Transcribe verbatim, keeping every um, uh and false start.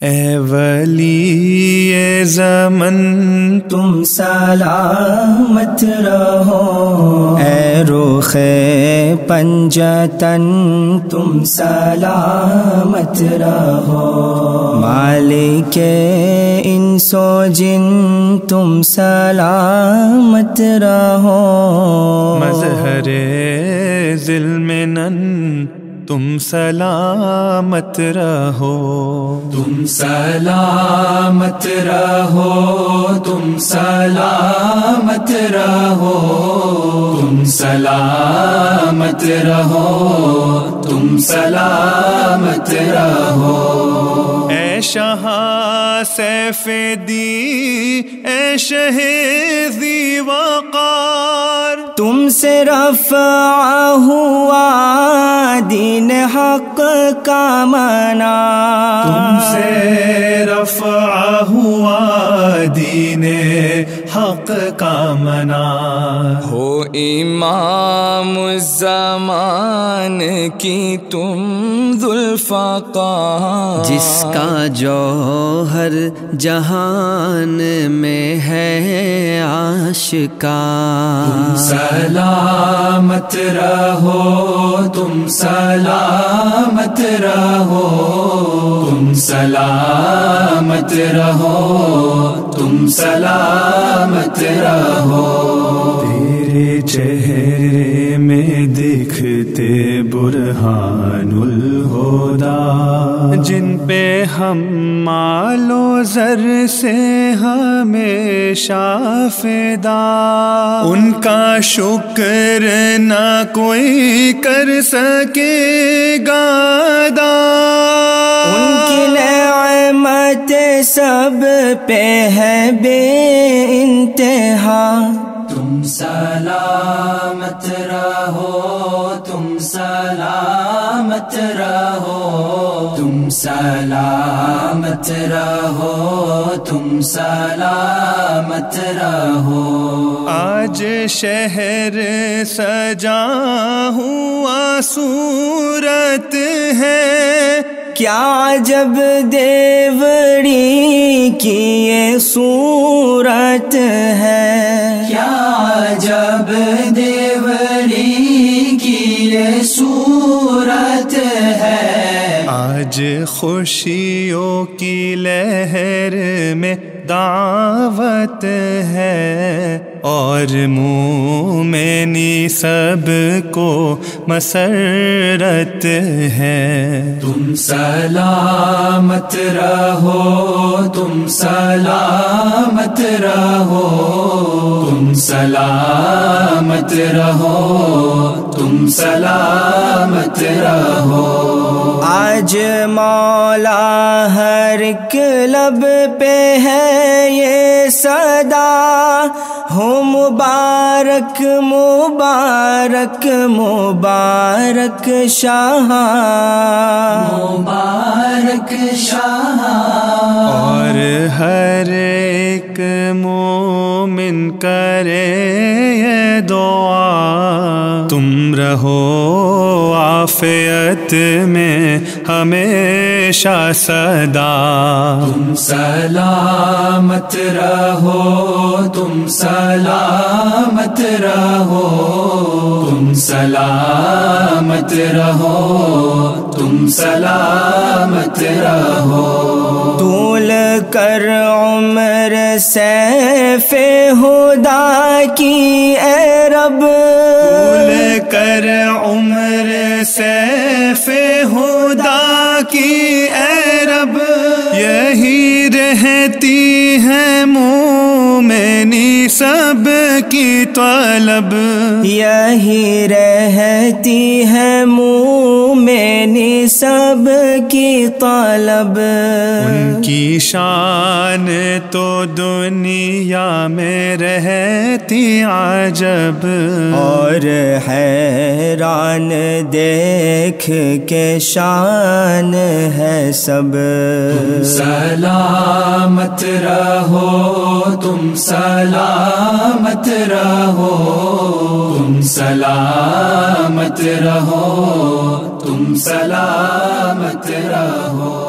اے ولی زمن تم سلامت رہو، اے رخ پنجتن تم سلامت رہو، مالک انس و جن تم سلامت رہو، مظہر ذلمنن تم سلامت رہو، تم سلامت رہو، تم سلامت رہو، تم سلامت رہو، تم سلامت رہو، اے شاہ سیف دی، اے شہیدی وقار، تم سے رفع ہوا دین حق کا منار، تم سے رفع ہوا دین حق کا منار، ہو امام الزمان کی تم ذوالفقار، جس کا جوہر جہان میں ہے آشکار، تم سلامت رہو، تم سلامت رہو، تم سلامت رہو، تم سلامت رہو، تیرے چہرے میں دکھتے برہان الہدیٰ، جن پہ ہم مال و زر سے ہمیشہ فدا، ان کا شکر نہ کوئی کر سکے گا ادا، ان کی نعمت سب پہ ہے بے انتہا، تم سلامت رہو، تم سلامت رہو، تم سلامت رہو، تم سلامت رہو، آج شہر سجا ہوا صورت ہے، کیا جب دیوڑی کی یہ صورت ہے، کیا جب دیوری کی یہ صورت ہے، آج خوشیوں کی لہر میں دعوت ہے، اور مومنی سب کو مسرت ہے، تم سلامت رہو، تم سلامت رہو، تم سلامت رہو، تم سلامت رہو، آج مولا ہر ایک لب پہ ہے یہ صدا، ہو مبارک مبارک مبارک شاہ، مبارک شاہ، اور ہر ایک مومن کرے یہ دعا، تم رہو عافیت میں ہمیشہ صدا، تم سلامت رہو، تم سلامت رہو، تم سلامت رہو، تم سلامت رہو، طول کر عمر سیف خدا کی اے رب، طول کر عمر سیف خدا کی اے رب، یہی رہتی ہے مومنی سب کی طلب، یہی رہتی ہے مومنی سب کی طلب، ان کی شان تو دنیا میں رہتی عجب، اور حیران دیکھ کے شان ہے سب، تم سلامت رہو، تم سلامت رہو، تم سلامت رہو، تم سلامت رہو۔